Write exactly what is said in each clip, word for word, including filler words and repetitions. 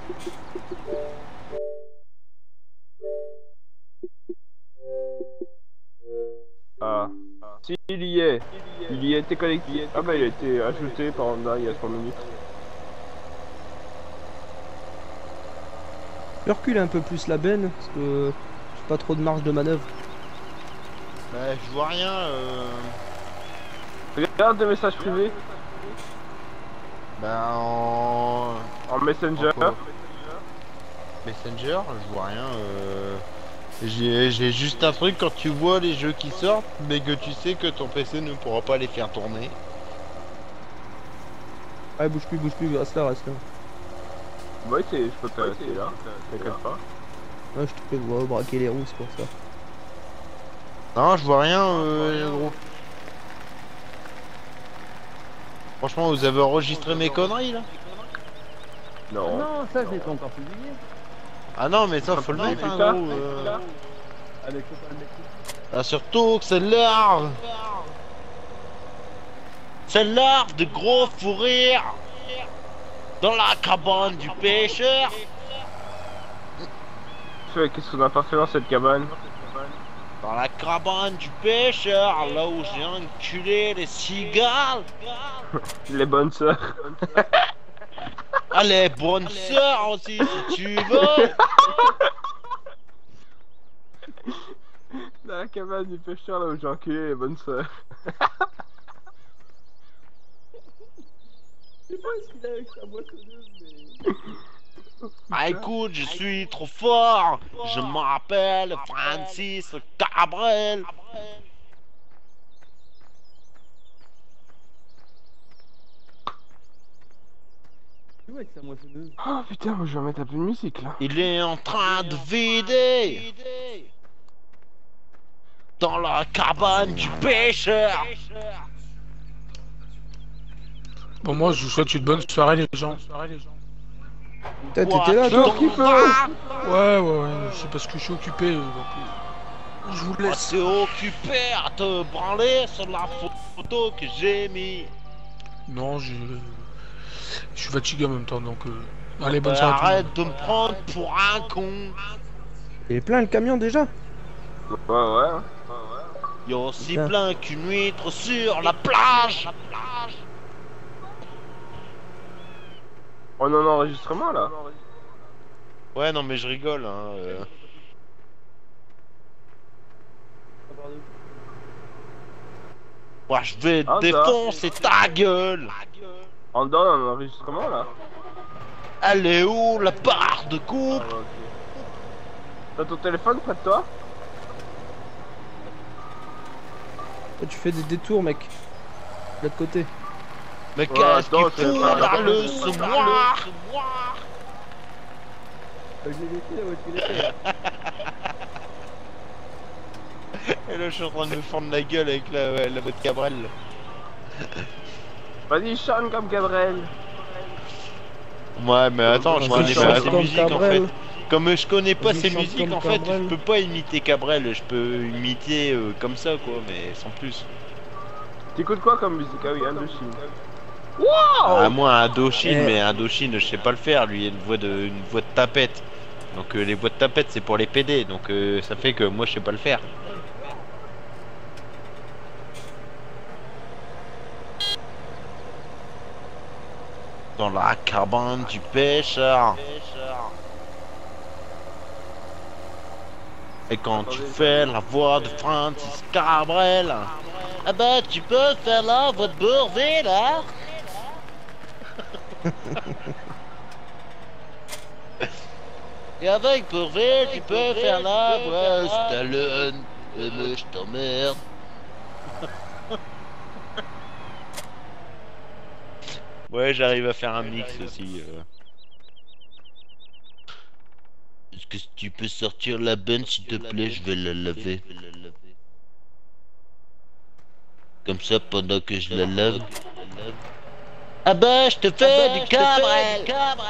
Ah. Si, il y est. Il y a été connecté. Ah bah il a été ajouté par Honda il y a trois minutes. Je vais reculer un peu plus la benne, parce que j'ai pas trop de marge de manœuvre. Bah je vois rien. Euh... Regarde des messages privés. Bah en... En Messenger. En Messenger, je vois rien. Euh... J'ai juste un truc quand tu vois les jeux qui sortent, mais que tu sais que ton P C ne pourra pas les faire tourner. Ouais, bouge plus, bouge plus, reste là, reste là. Ouais, c'est, je peux te rester là, t'inquiète pas. Ouais, je te fais ouais, braquer les roues, c'est pour ça. Non, je vois rien, euh, gros. Franchement, vous avez enregistré mes conneries là? Non. Non, ça j'ai pas encore publié. Ah non, mais ça faut le mettre, hein, gros. Euh... Avec le pas le mettre. Ah, surtout que c'est l'heure. C'est l'heure de gros fou rire dans la cabane du pêcheur. Qu'est-ce qu'on a pas fait dans cette cabane? Dans la cabane du pêcheur, là où j'ai enculé les cigales. Les bonnes sœurs. Ah, les bonnes sœurs aussi, si tu veux. Dans la cabane du pêcheur, là où j'ai enculé les bonnes sœurs. Je sais pas ce qu'il a avec sa boîtonneuse, mais... Ah écoute, je suis trop fort. Je m'appelle Francis Cabrel. Tu vois avec sa moissonneuse. Oh putain, moi je vais mettre un peu de musique là. Il est en train de vider dans la cabane du pêcheur. Bon, moi, je vous souhaite une bonne soirée, les gens. Putain, t'étais là, toi? Ouais, ouais, ouais, c'est parce que je suis occupé, euh, donc euh, je vous On laisse. s'est occupé à te branler sur la photo que j'ai mis. Non, je... je suis fatigué en même temps, donc... Euh... Allez, bonne Bah, soirée à tout le arrête monde. de me prendre pour un con. Il est plein le camion déjà? Ouais, ouais. Hein. Il y a aussi Putain. plein qu'une huître sur la plage. On en a enregistrement là. Ouais, non, mais je rigole, hein. Euh... Moi, je vais Ah, défoncer ta gueule. On donne un enregistrement là. Elle est où la barre de coupe? Ah, ok. T'as ton téléphone près de toi? Toi, tu fais des détours, mec. De l'autre côté. Mais Ouais, qu'est-ce attends, qu'il c'est fout pas- dans le semoir? Je l'ai laissé là où tu l'étais. Et là, je suis en train de me fendre la gueule avec la, ouais, la boîte Cabrel. Vas-y, chante comme Gabriel. Ouais, mais attends, je Vas-y, connais chante pas ses comme musiques en fait. Cabrel. Comme je connais pas Vas-y, ses chante musiques comme en fait, Cabrel. je peux pas imiter Cabrel. Je peux imiter euh, comme ça quoi, mais sans plus. T'écoutes quoi comme musique? Ah oui, Indochine. Ah, moi, Indochine, Eh. mais Indochine, je sais pas le faire. Lui, il a une voix de, une voix de tapette. Donc, euh, les voix de tapette, c'est pour les P D. Donc, euh, ça fait que moi, je sais pas le faire. Dans la cabane du pêcheur. Et quand tu fais la voix de Francis Cabrel, ah bah, tu peux faire la voix de Bourvil, hein? Et avec Bourvil, tu peux faire la voix Stallone. Euh, mais je t'emmerde. Ouais, j'arrive à faire un mix aussi. Euh. Est-ce que tu peux sortir la benne s'il te plaît? Je vais la laver. Comme ça, pendant que je la lave. Ah bah, je te fais du Cabrel.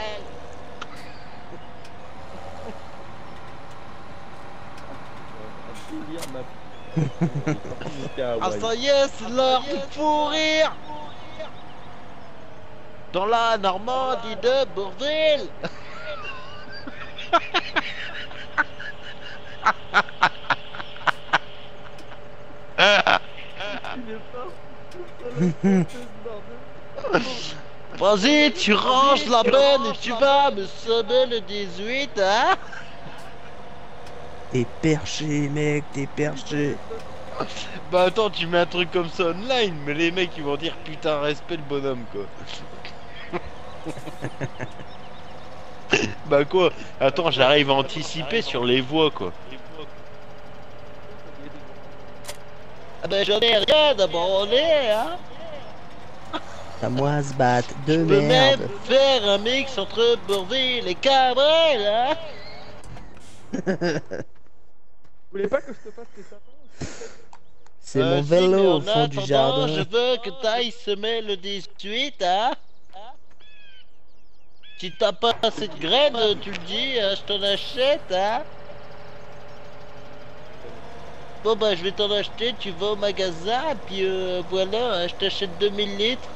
Ah ça y est, c'est l'heure de pourrir. Dans la Normandie de Bourvil. Il est fort. Vas-y, tu ranges la benne et tu vas me semer le dix-huit, hein? T'es perché, mec, t'es perché. Bah attends, tu mets un truc comme ça online, mais les mecs ils vont dire putain, respect le bonhomme quoi. Bah quoi? Attends, j'arrive à anticiper sur les voix quoi. Ah bah j'en ai rien à branler, hein? À moi se battre de Je peux même merde. faire un mix entre Bourville et Cabrel, hein? Vous voulez pas que je te fasse tes sapins? C'est Euh, mon si, vélo mais au en fond du attendant, jardin. je veux que t'ailles semer le dix-huit, hein? Si t'as pas assez de graines, tu le dis, hein, je t'en achète, hein? Bon bah je vais t'en acheter, tu vas au magasin, puis euh, voilà, hein, je t'achète deux mille litres.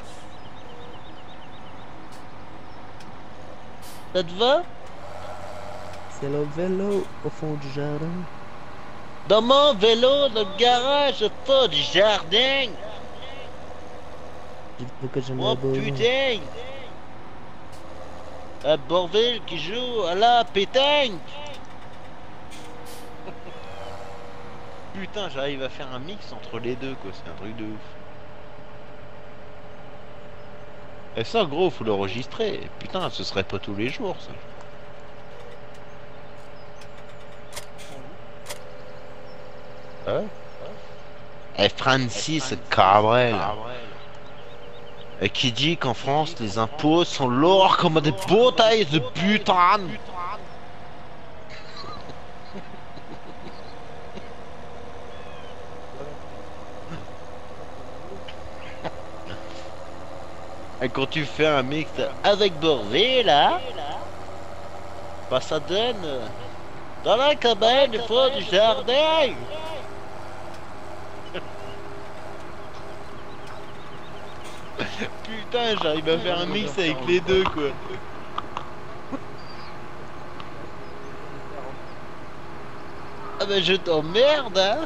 Ça te va? C'est le vélo au fond du jardin. Dans mon vélo, dans le garage, au fond du jardin. Tu veux que je me Oh bouge? putain! Un Bourville qui joue à la pétanque! Putain, j'arrive à faire un mix entre les deux quoi, c'est un truc de ouf. Et ça gros, faut l'enregistrer. Putain, ce serait pas tous les jours ça. Hein? Et Francis Cabrel. Et qui dit qu'en France les impôts sont lourds comme des bouteilles de butane. Et quand tu fais un mix avec Bourville là, bah ça donne euh, dans la cabane du fond du jardin. Putain, j'arrive à faire un mix avec les deux quoi. Ah bah je t'emmerde hein.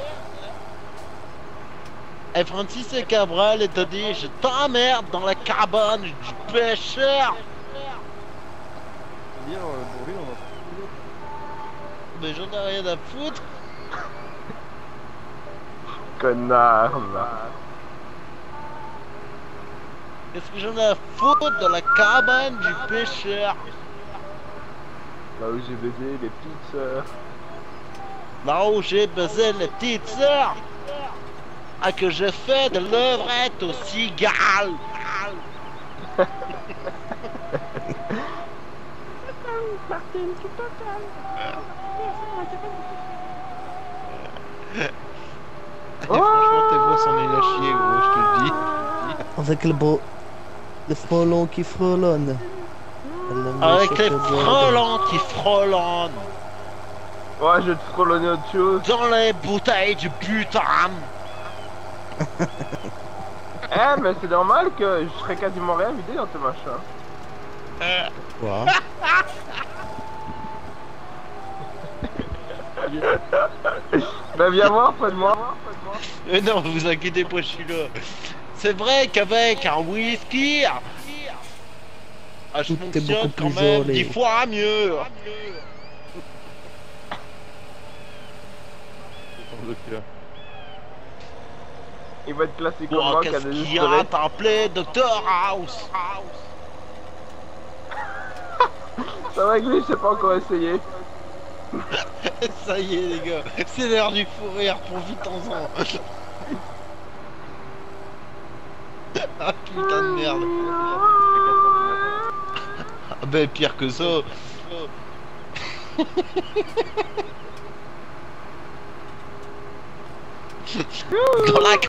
Et Francis et Cabral t'a dit je t'emmerde dans la cabane du pêcheur. Bien, euh, Bourville, on en fait. Mais j'en ai rien à foutre. Connard, là. Qu'est-ce que j'en ai à foutre dans la cabane du pêcheur? Là où j'ai baisé les petites sœurs. Là où j'ai baisé les petites sœurs. Ah que je fais de levrette au cigale. Et franchement tes voix s'en est lâchées gros, je te le dis. Avec le beau... Le frelon qui frelonne. Avec les frelons qui frelonnent Ouais, je vais te frôler autre chose. dans les bouteilles du butane. Eh, mais c'est normal que je serais quasiment rien vidé dans ce machin. Quoi? Bah viens voir, près de moi. Mais non, vous inquiétez pas, je suis là. C'est vrai qu'avec un whisky, ah, je Tout est beaucoup fonctionne quand plus même joli. dix fois mieux. Il va être classé comme Bon, moi qui a qu'est-ce des qu'il y a historiques. t'appelé Docteur House? Ça va Glee, je sais pas encore essayé. Ça y est les gars, c'est l'heure du fou rire, profitons-en. Ah putain de merde. Ah ben pire que ça. Dans la